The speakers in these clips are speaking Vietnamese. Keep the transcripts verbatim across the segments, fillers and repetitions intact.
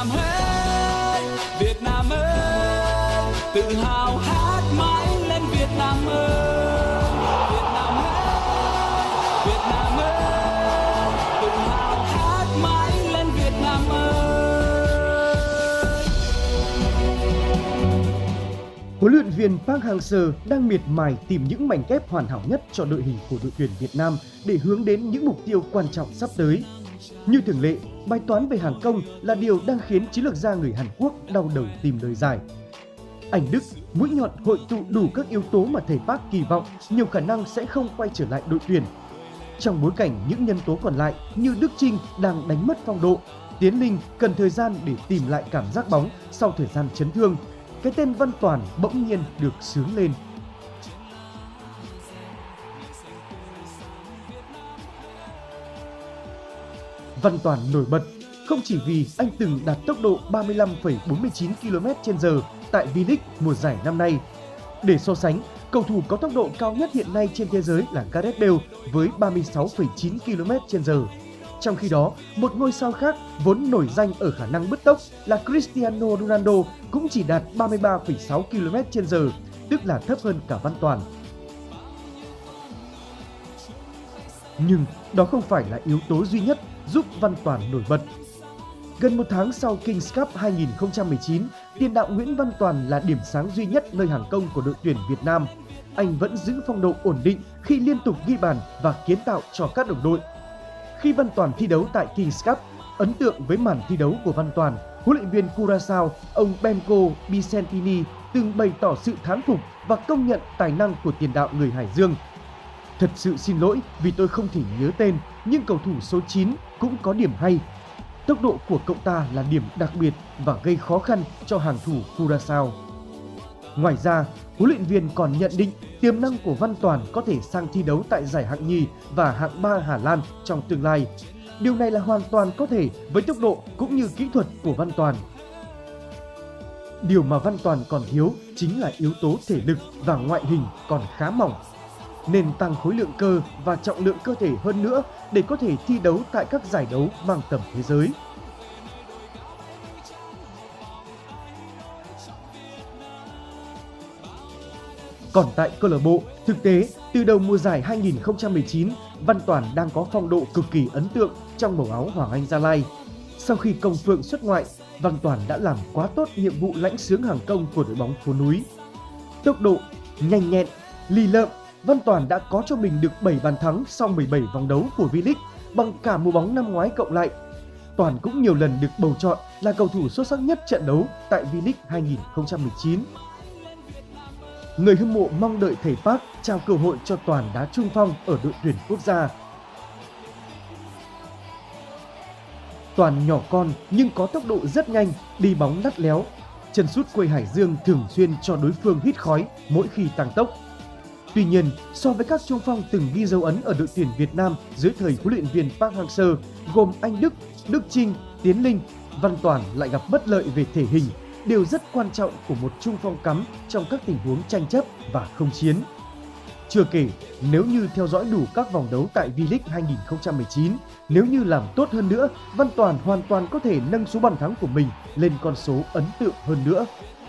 Nam ơi, Việt Nam ơi, tự hào hát mãi lên Việt Nam ơi, Việt Nam ơi, Việt Nam ơi, tự hào hát mãi lên Việt Nam ơi. Huấn luyện viên Park Hang-seo đang miệt mài tìm những mảnh ghép hoàn hảo nhất cho đội hình của đội tuyển Việt Nam để hướng đến những mục tiêu quan trọng sắp tới. Như thường lệ, bài toán về hàng công là điều đang khiến chiến lược gia người Hàn Quốc đau đầu tìm lời giải. Anh Đức, mũi nhọn hội tụ đủ các yếu tố mà thầy Park kỳ vọng nhiều khả năng sẽ không quay trở lại đội tuyển. Trong bối cảnh những nhân tố còn lại như Đức Chinh đang đánh mất phong độ, Tiến Linh cần thời gian để tìm lại cảm giác bóng sau thời gian chấn thương, cái tên Văn Toàn bỗng nhiên được xướng lên. Văn Toàn nổi bật không chỉ vì anh từng đạt tốc độ ba mươi lăm phẩy bốn mươi chín ki lô mét trên giờ tại V-League mùa giải năm nay. Để so sánh, cầu thủ có tốc độ cao nhất hiện nay trên thế giới là Gareth Bale với ba mươi sáu phẩy chín ki lô mét trên giờ. Trong khi đó, một ngôi sao khác vốn nổi danh ở khả năng bứt tốc là Cristiano Ronaldo cũng chỉ đạt ba mươi ba phẩy sáu ki lô mét trên giờ, tức là thấp hơn cả Văn Toàn. Nhưng đó không phải là yếu tố duy nhất giúp Văn Toàn nổi bật. Gần một tháng sau Kings Cup hai nghìn không trăm mười chín, tiền đạo Nguyễn Văn Toàn là điểm sáng duy nhất nơi hàng công của đội tuyển Việt Nam. Anh vẫn giữ phong độ ổn định khi liên tục ghi bàn và kiến tạo cho các đồng đội. Khi Văn Toàn thi đấu tại Kings Cup, ấn tượng với màn thi đấu của Văn Toàn, huấn luyện viên Curaçao, ông Benko Bicentini từng bày tỏ sự thán phục và công nhận tài năng của tiền đạo người Hải Dương. Thật sự xin lỗi vì tôi không thể nhớ tên, nhưng cầu thủ số chín cũng có điểm hay. Tốc độ của cậu ta là điểm đặc biệt và gây khó khăn cho hàng thủ Curaçao. Ngoài ra, huấn luyện viên còn nhận định tiềm năng của Văn Toàn có thể sang thi đấu tại giải hạng nhì và hạng ba Hà Lan trong tương lai. Điều này là hoàn toàn có thể với tốc độ cũng như kỹ thuật của Văn Toàn. Điều mà Văn Toàn còn thiếu chính là yếu tố thể lực và ngoại hình còn khá mỏng. Nên tăng khối lượng cơ và trọng lượng cơ thể hơn nữa để có thể thi đấu tại các giải đấu mang tầm thế giới. Còn tại câu lạc bộ, thực tế, từ đầu mùa giải hai nghìn không trăm mười chín, Văn Toàn đang có phong độ cực kỳ ấn tượng trong màu áo Hoàng Anh Gia Lai. Sau khi Công Phượng xuất ngoại, Văn Toàn đã làm quá tốt nhiệm vụ lãnh xướng hàng công của đội bóng phố núi. Tốc độ, nhanh nhẹn, lì lợm, Văn Toàn đã có cho mình được bảy bàn thắng sau mười bảy vòng đấu của V-League bằng cả mùa bóng năm ngoái cộng lại. Toàn cũng nhiều lần được bầu chọn là cầu thủ xuất sắc nhất trận đấu tại V-League hai nghìn không trăm mười chín. Người hâm mộ mong đợi thầy Park trao cơ hội cho Toàn đá trung phong ở đội tuyển quốc gia. Toàn nhỏ con nhưng có tốc độ rất nhanh, đi bóng lắt léo. Chân sút quê Hải Dương thường xuyên cho đối phương hít khói mỗi khi tăng tốc. Tuy nhiên, so với các trung phong từng ghi dấu ấn ở đội tuyển Việt Nam dưới thời huấn luyện viên Park Hang-seo gồm anh Đức, Đức Chinh, Tiến Linh, Văn Toàn lại gặp bất lợi về thể hình, điều rất quan trọng của một trung phong cắm trong các tình huống tranh chấp và không chiến. Chưa kể, nếu như theo dõi đủ các vòng đấu tại V-League hai nghìn không trăm mười chín, nếu như làm tốt hơn nữa, Văn Toàn hoàn toàn có thể nâng số bàn thắng của mình lên con số ấn tượng hơn nữa.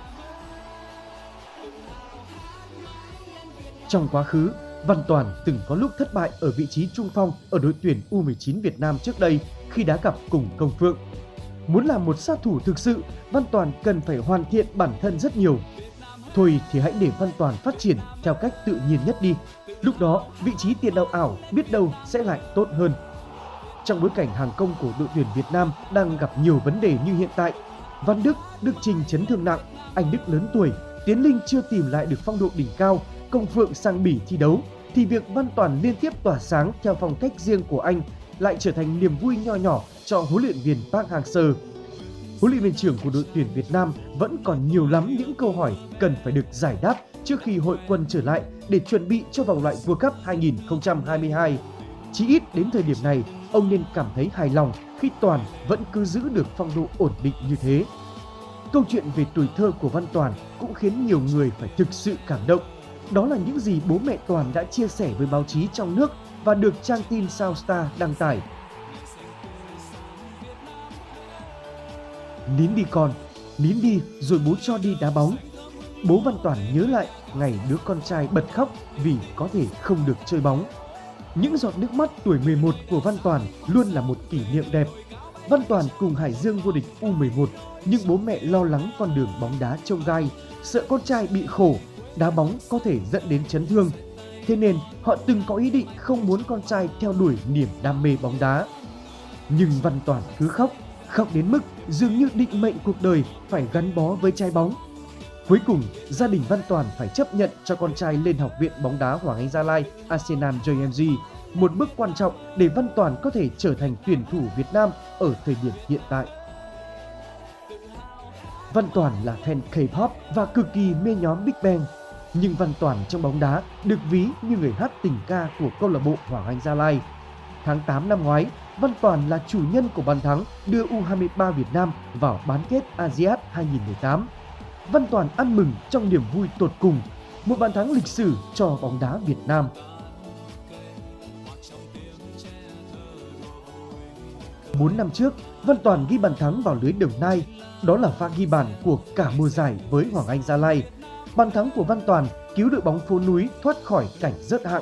Trong quá khứ, Văn Toàn từng có lúc thất bại ở vị trí trung phong ở đội tuyển U mười chín Việt Nam trước đây khi đá cặp cùng Công Phượng. Muốn làm một sát thủ thực sự, Văn Toàn cần phải hoàn thiện bản thân rất nhiều. Thôi thì hãy để Văn Toàn phát triển theo cách tự nhiên nhất đi. Lúc đó, vị trí tiền đạo ảo biết đâu sẽ lại tốt hơn. Trong bối cảnh hàng công của đội tuyển Việt Nam đang gặp nhiều vấn đề như hiện tại, Văn Đức, Đức Chinh chấn thương nặng, anh Đức lớn tuổi, Tiến Linh chưa tìm lại được phong độ đỉnh cao, Công Phượng sang Bỉ thi đấu, thì việc Văn Toàn liên tiếp tỏa sáng theo phong cách riêng của anh lại trở thành niềm vui nho nhỏ cho huấn luyện viên Park Hang-seo. Huấn luyện viên trưởng của đội tuyển Việt Nam vẫn còn nhiều lắm những câu hỏi cần phải được giải đáp trước khi hội quân trở lại để chuẩn bị cho vòng loại World Cup hai nghìn không trăm hai mươi hai. Chỉ ít đến thời điểm này, ông nên cảm thấy hài lòng khi Toàn vẫn cứ giữ được phong độ ổn định như thế. Câu chuyện về tuổi thơ của Văn Toàn cũng khiến nhiều người phải thực sự cảm động. Đó là những gì bố mẹ Toàn đã chia sẻ với báo chí trong nước và được trang tin Sao Star đăng tải. Nín đi con, nín đi rồi bố cho đi đá bóng. Bố Văn Toản nhớ lại ngày đứa con trai bật khóc vì có thể không được chơi bóng. Những giọt nước mắt tuổi mười một của Văn Toản luôn là một kỷ niệm đẹp. Văn Toản cùng Hải Dương vô địch U mười một, nhưng bố mẹ lo lắng con đường bóng đá chông gai, sợ con trai bị khổ, đá bóng có thể dẫn đến chấn thương. Thế nên họ từng có ý định không muốn con trai theo đuổi niềm đam mê bóng đá. Nhưng Văn Toản cứ khóc, khóc đến mức dường như định mệnh cuộc đời phải gắn bó với trái bóng. Cuối cùng, gia đình Văn Toản phải chấp nhận cho con trai lên Học viện bóng đá Hoàng Anh Gia Lai Arsenal J M G, một bước quan trọng để Văn Toản có thể trở thành tuyển thủ Việt Nam ở thời điểm hiện tại. Văn Toản là fan K-pop và cực kỳ mê nhóm Big Bang, nhưng Văn Toản trong bóng đá được ví như người hát tình ca của câu lạc bộ Hoàng Anh Gia Lai. Tháng tám năm ngoái, Văn Toản là chủ nhân của bàn thắng đưa U hai mươi ba Việt Nam vào bán kết a si át hai không một tám. Văn Toản ăn mừng trong niềm vui tột cùng, một bàn thắng lịch sử cho bóng đá Việt Nam. bốn năm trước, Văn Toản ghi bàn thắng vào lưới Đồng Nai. Đó là pha ghi bàn của cả mùa giải với Hoàng Anh Gia Lai. Bàn thắng của Văn Toản cứu đội bóng phố núi thoát khỏi cảnh rớt hạng.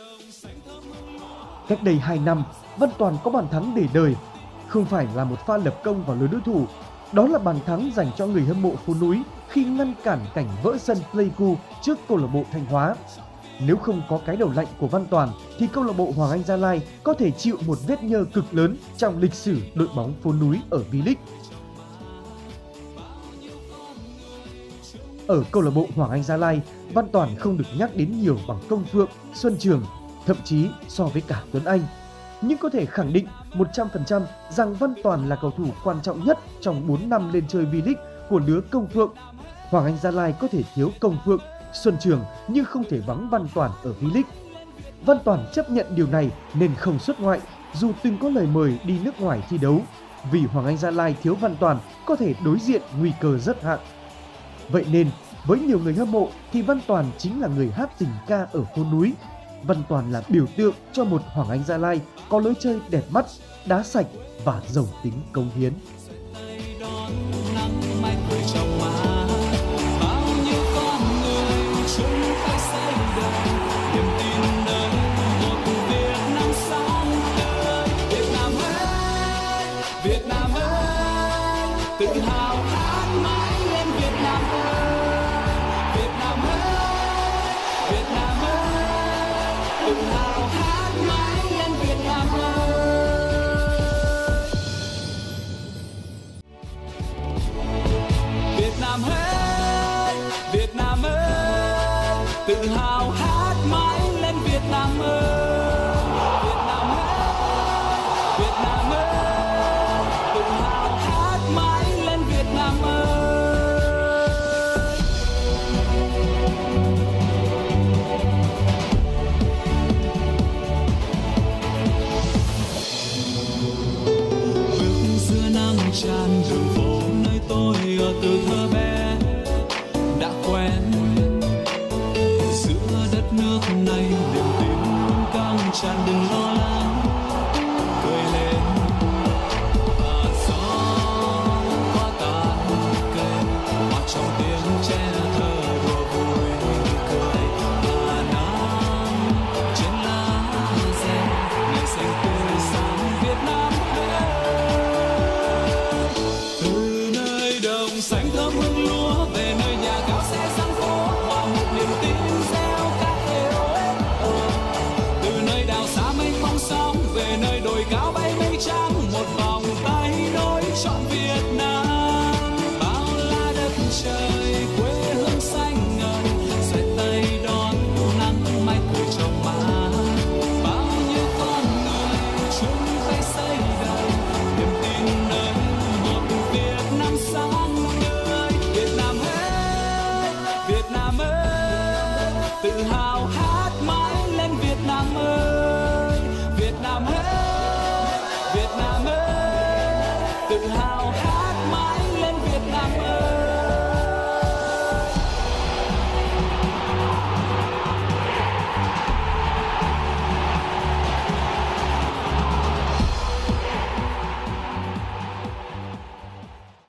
Cách đây hai năm, Văn Toản có bàn thắng để đời. Không phải là một pha lập công vào lưới đối thủ. Đó là bàn thắng dành cho người hâm mộ phố núi khi ngăn cản cảnh vỡ sân Pleiku trước câu lạc bộ Thanh Hóa. Nếu không có cái đầu lạnh của Văn Toản thì câu lạc bộ Hoàng Anh Gia Lai có thể chịu một vết nhơ cực lớn trong lịch sử đội bóng phố núi ở V-League. Ở câu lạc bộ Hoàng Anh Gia Lai, Văn Toản không được nhắc đến nhiều bằng Công Phượng, Xuân Trường, thậm chí so với cả Tuấn Anh. Nhưng có thể khẳng định một trăm phần trăm rằng Văn Toản là cầu thủ quan trọng nhất trong bốn năm lên chơi V-League của lứa Công Phượng. Hoàng Anh Gia Lai có thể thiếu Công Phượng, Xuân Trường nhưng không thể vắng Văn Toản ở V-League. Văn Toản chấp nhận điều này nên không xuất ngoại, dù từng có lời mời đi nước ngoài thi đấu. Vì Hoàng Anh Gia Lai thiếu Văn Toản có thể đối diện nguy cơ rớt hạng. Vậy nên, với nhiều người hâm mộ thì Văn Toản chính là người hát tình ca ở phố núi. Văn Toản là biểu tượng cho một Hoàng Anh Gia Lai có lối chơi đẹp mắt, đá sạch và giàu tính cống hiến. Việt Nam ơi, tự hào hát mãi lên Việt Nam ơi. Việt Nam ơi, Việt Nam ơi, tự hào hát mãi lên Việt Nam ơi. Việt Nam ơi, Việt Nam ơi, tự hào hát mãi lên Việt Nam ơi. Việt Nam ơi, Việt Nam ơi. Tràn đường phố nơi tôi ở từ thơ bé đã quen, giữa đất nước này niềm tin luôn căng tràn, đừng lo lắng cười lên và gió qua tàn cây hoa trong tiếng tre thơ đùa vui cười và nắng trên lá rêu ngày xanh tươi sáng Việt Nam ơi. Xanh thơm hương lúa về nơi nhà cao xe sang phố, hòa một niềm tin gieo ca yêu êm êm. Từ nơi đảo xa mây không sóng về nơi đồi cao bay mây trắng, một vòng tay nối trọn Việt Nam. Bao la đất trời quê hương xanh ngời, xoay tay đón nắng mai cười trong má. Bao nhiêu con người chung tay xây đời niềm tin nơi một Việt Nam sáng. Tự hào hát mãi lên Việt Nam ơi, Việt Nam ơi, Việt Nam ơi, tự hào